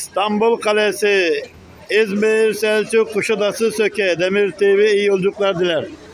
İstanbul Kalesi, İzmir, Selçuk, Kuşadası, Söke, Demir TV iyi yolculuklar diler.